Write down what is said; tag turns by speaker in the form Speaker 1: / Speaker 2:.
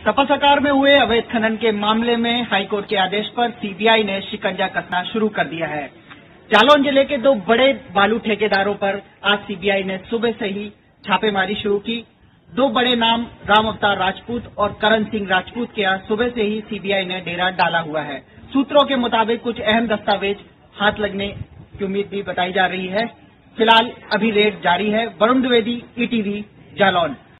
Speaker 1: सपा सरकार में हुए अवैध खनन के मामले में हाईकोर्ट के आदेश पर सीबीआई ने शिकंजा कसना शुरू कर दिया है। जालौन जिले के दो बड़े बालू ठेकेदारों पर आज सीबीआई ने सुबह से ही छापेमारी शुरू की। दो बड़े नाम राम अवतार राजपूत और करण सिंह राजपूत के आज सुबह से ही सीबीआई ने डेरा डाला हुआ है। सूत्रों के मुताबिक कुछ अहम दस्तावेज हाथ लगने की उम्मीद भी बताई जा रही है। फिलहाल अभी रेड जारी है। वरुण द्विवेदी, ईटीवी, जालौन।